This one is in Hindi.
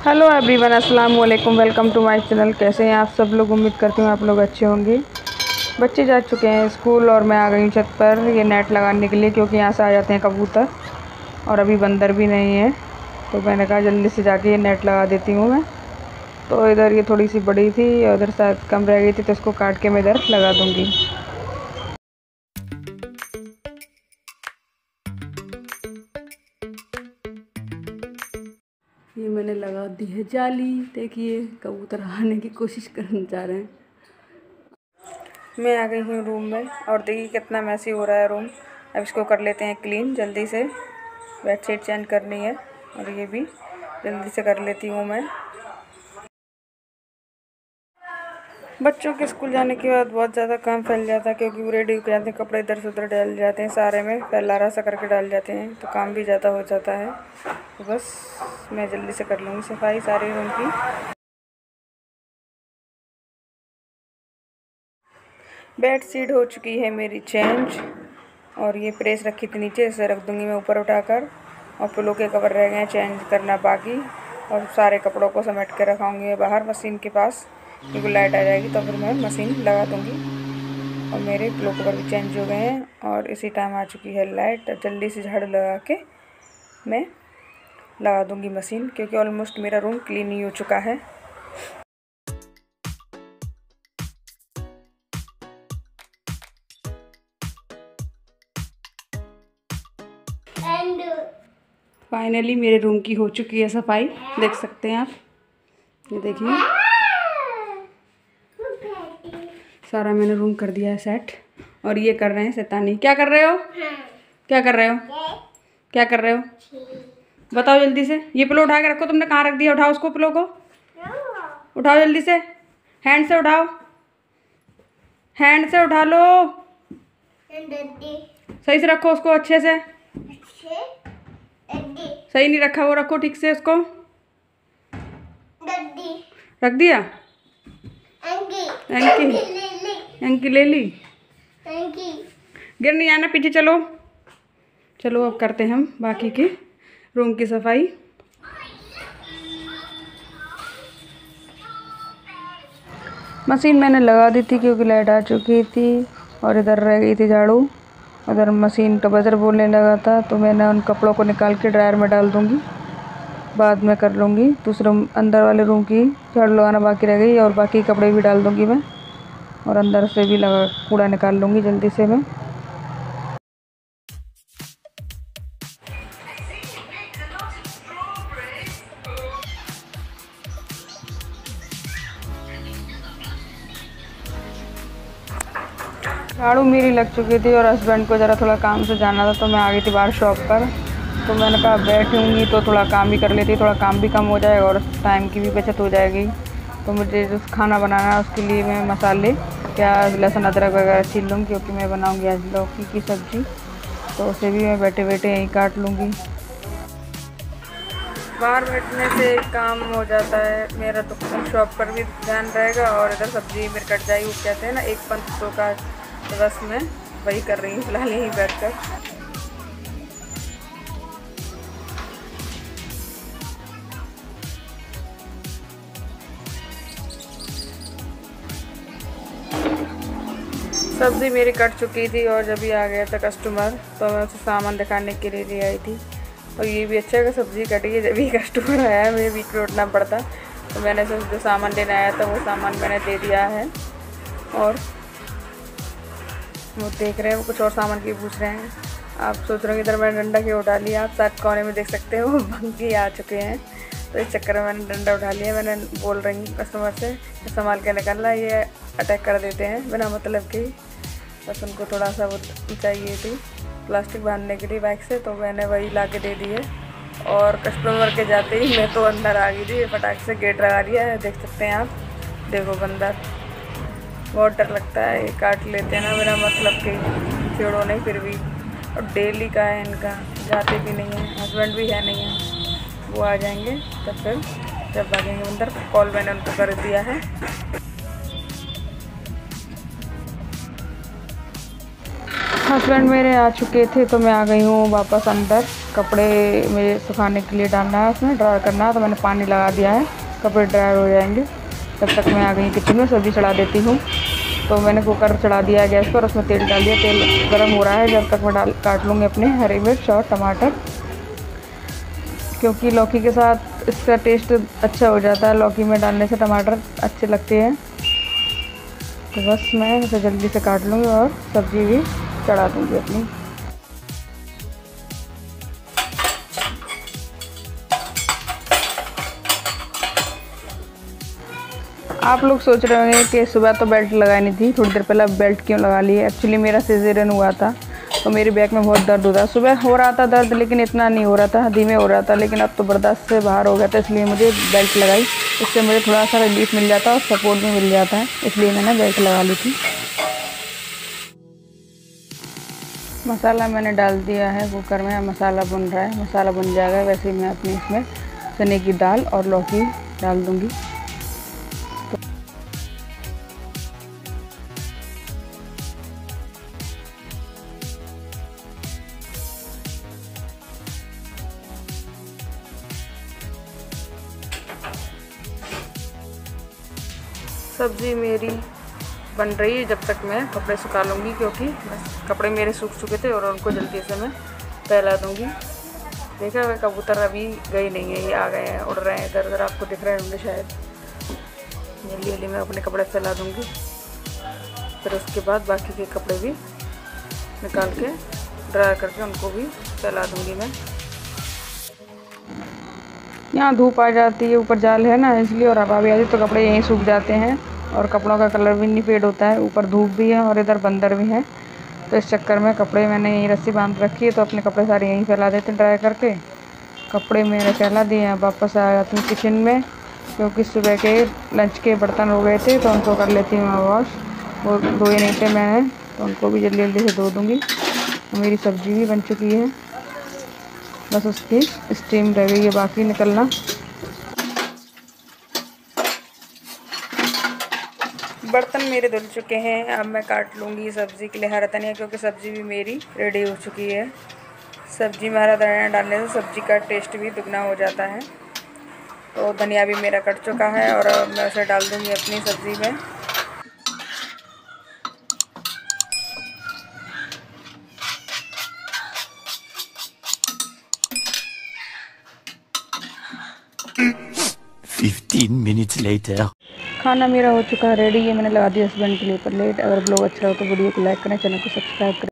हेलो एवरीवन, अस्सलाम वालेकुम। Welcome to my channel. कैसे हैं आप सब लोग? उम्मीद करती हूँ आप लोग अच्छे होंगे। बच्चे जा चुके हैं स्कूल और मैं आ गई हूँ छत पर ये नेट लगाने के लिए, क्योंकि यहाँ से आ जाते हैं कबूतर और अभी बंदर भी नहीं है। तो मैंने कहा जल्दी से जाके ये नेट लगा देती हूँ मैं। तो इधर ये थोड़ी सी बड़ी थी और उधर शायद कम रह गई थी, तो इसको काट के मैं इधर लगा दूँगी। ये मैंने लगा दी है जाली। देखिए कबूतर आने की कोशिश करने जा रहे हैं। मैं आ गई हूँ रूम में और देखिए कितना मैसी हो रहा है रूम। अब इसको कर लेते हैं क्लीन जल्दी से। बेडशीट चेंज करनी है और ये भी जल्दी से कर लेती हूँ मैं। बच्चों के स्कूल जाने के बाद बहुत ज़्यादा काम फैल जाता है, क्योंकि वो रेडी हो जाते हैं, कपड़े इधर से उधर डाल जाते हैं, सारे में फैलारा सा करके डाल जाते हैं, तो काम भी ज़्यादा हो जाता है। तो बस मैं जल्दी से कर लूँगी सफाई सारे रूम की। बेडशीट हो चुकी है मेरी चेंज और ये प्रेस रखी थी नीचे, इसे रख दूँगी मैं ऊपर उठाकर। और पिलो के कवर रह गए हैं चेंज करना बाकी, और सारे कपड़ों को समेट के रखाऊँगी बाहर मशीन के पास, क्योंकि लाइट आ जाएगी तो फिर मैं मशीन लगा दूँगी। और मेरे पिलो कवर भी चेंज हो गए हैं और इसी टाइम आ चुकी है लाइट। जल्दी से झाड़ू लगा के मैं लगा दूँगी मशीन, क्योंकि ऑलमोस्ट मेरा रूम क्लीन ही हो चुका है। फाइनली मेरे रूम की हो चुकी है सफाई, देख सकते हैं आप। ये देखिए सारा मैंने रूम कर दिया है सेट। और ये कर रहे हैं शैतानी। क्या कर रहे हो? क्या कर रहे हो? क्या कर रहे हो? बताओ जल्दी से। ये पिलो उठा के रखो, तुमने कहाँ रख दिया? उठाओ उसको, पिलो को उठाओ जल्दी से, हैंड से उठाओ, हैंड से उठा लो, सही से रखो उसको, अच्छे से। सही नहीं रखा, वो रखो ठीक से उसको। रख दिया? अंकी ले ली। गिर नहीं आना, पीछे चलो। चलो अब करते हैं हम बाकी के रूम की सफाई। मशीन मैंने लगा दी थी क्योंकि लाइट आ चुकी थी और इधर रह गई थी झाड़ू। उधर मशीन का बजर बोलने लगा था, तो मैंने उन कपड़ों को निकाल के ड्रायर में डाल दूँगी, बाद में कर लूँगी। दूसरे अंदर वाले रूम की झाड़ू लगाना बाकी रह गई और बाकी कपड़े भी डाल दूँगी मैं, और अंदर से भी लगा कूड़ा निकाल लूँगी जल्दी से मैं। झाड़ू मेरी लग चुकी थी और हस्बैंड को ज़रा थोड़ा काम से जाना था, तो मैं आ गई थी बाहर शॉप पर। तो मैंने कहा बैठूँगी तो थोड़ा काम भी कर लेती, थोड़ा काम भी कम हो जाएगा और टाइम की भी बचत हो जाएगी। तो मुझे जो खाना बनाना है उसके लिए मैं मसाले, प्याज, लहसुन, अदरक वगैरह छील लूँगी, क्योंकि मैं बनाऊँगी आज लौकी की सब्ज़ी। तो उसे भी मैं बैठे बैठे यहीं काट लूँगी। बाहर बैठने से काम हो जाता है मेरा, तो शॉप पर भी ध्यान रहेगा और इधर सब्ज़ी मेरी कट जाएगी। वो कहते हैं ना, एक पंथ तो का, तो बस मैं वही कर रही हूँ फिलहाल यहीं बैठकर। सब्ज़ी मेरी कट चुकी थी और जब भी आ गया था कस्टमर, तो मैं उसे सामान दिखाने के लिए ले आई थी। और ये भी अच्छा है कि सब्ज़ी कटी है, जब भी कस्टमर आया मुझे बीच में उठना पड़ता। तो मैंने जो सामान लेने आया था वो सामान मैंने दे दिया है। और वो देख रहे हैं, वो कुछ और सामान की पूछ रहे हैं। आप सोच रहे हो इधर मैंने डंडा क्यों उठा लिया? आप साथ कोने में देख सकते हो भंगी आ चुके हैं, तो इस चक्कर में मैंने डंडा उठा लिया। मैंने बोल रही हूँ कस्टमर से संभाल के निकालना, ये अटैक कर देते हैं बिना मतलब के। बस उनको थोड़ा सा वो चाहिए थी प्लास्टिक बांधने के लिए बाइक से, तो मैंने वही ला के दे दी है। और कस्टमर के जाते ही मैं तो अंदर आ गई थी, फटाक से गेट लगा दिया है, देख सकते हैं आप। देखो बंदर, बहुत डर लगता है, ये काट लेते हैं ना बिना मतलब के, छेड़ो नहीं फिर भी। और डेली का है इनका, जाते भी नहीं है, हस्बैंड भी है नहीं है, वो आ जाएंगे तब फिर जब भागेंगे अंदर। कॉल मैंने उनको कर दिया है। हस्बैंड मेरे आ चुके थे तो मैं आ गई हूँ वापस अंदर। कपड़े मेरे सुखाने के लिए डालना है, उसमें ड्राई करना है, तो मैंने पानी लगा दिया है, कपड़े ड्राई हो जाएंगे। तब तक मैं आ गई किचन में, सब्ज़ी चढ़ा देती हूँ। तो मैंने कुकर चढ़ा दिया है गैस पर, उसमें तेल डाल दिया, तेल गर्म हो रहा है। जब तक मैं काट लूँगी अपने हरी मिर्च और टमाटर, क्योंकि लौकी के साथ इसका टेस्ट अच्छा हो जाता है। लौकी में डालने से टमाटर अच्छे लगते हैं। तो बस मैं इसे जल्दी से काट लूँगी और सब्ज़ी भी चढ़ा दूँगी अपनी। आप लोग सोच रहे होंगे कि सुबह तो बेल्ट लगानी थी, थोड़ी देर पहले बेल्ट क्यों लगा ली है। एक्चुअली मेरा सिजेरियन हुआ था तो मेरे बैक में बहुत दर्द होता है। सुबह हो रहा था दर्द, लेकिन इतना नहीं हो रहा था, धीमे हो रहा था, लेकिन अब तो बर्दाश्त से बाहर हो गया था। इसलिए मुझे बेल्ट लगाई, इससे मुझे थोड़ा सा रिलीफ मिल जाता है और सपोर्ट भी मिल जाता है, इसलिए मैंने बेल्ट लगा ली थी। मसाला मैंने डाल दिया है कुकर में, मसाला बन रहा है। मसाला बन जाएगा वैसे ही मैं अपनी इसमें चने की दाल और लौकी डाल दूँगी। सब्ज़ी मेरी बन रही है, जब तक मैं कपड़े सुखा लूँगी, क्योंकि बस कपड़े मेरे सूख चुके थे और उनको जल्दी से मैं फैला दूँगी। देखा हुआ कबूतर अभी गए नहीं है, ये आ गए हैं, उड़ रहे हैं इधर उधर, आपको दिख रहे होंगे शायद। जल्दी जल्दी मैं अपने कपड़े फैला दूँगी, फिर उसके बाद बाकी के कपड़े भी निकाल के ड्राई करके उनको भी फैला दूँगी मैं। यहाँ धूप आ जाती है, ऊपर जाल है ना इसलिए, और हवा भी आती है तो कपड़े यहीं सूख जाते हैं और कपड़ों का कलर भी नहीं फेड होता है। ऊपर धूप भी है और इधर बंदर भी है, तो इस चक्कर में कपड़े मैंने यहीं रस्सी बांध रखी है, तो अपने कपड़े सारे यहीं फैला देते हैं ड्राई करके। कपड़े मैंने फैला दिए हैं। वापस आ जाती हूँ किचन में, क्योंकि सुबह के लंच के बर्तन हो गए थे, तो उनको कर लेती हूँ मैं वॉश। वो धोए नहीं थे मैंने, तो उनको भी जल्दी जल्दी से धो दूँगी। मेरी सब्ज़ी भी बन चुकी है, बस उसकी स्टीम रह गई है बाकी निकलना। बर्तन मेरे धुल चुके हैं, अब मैं काट लूँगी सब्ज़ी के लिए हरा धनिया, क्योंकि सब्ज़ी भी मेरी रेडी हो चुकी है। सब्ज़ी में हरा धनिया डालने से सब्ज़ी का टेस्ट भी दुगना हो जाता है। तो धनिया भी मेरा कट चुका है और मैं उसे डाल दूँगी अपनी सब्ज़ी में। minutes later. खाना मेरा हो चुका है रेडी है, मैंने लगा दिया हस्बैंड के लिए प्लेट। अगर ब्लॉग अच्छा हो तो वीडियो को लाइक करें, चैनल को सब्सक्राइब करें।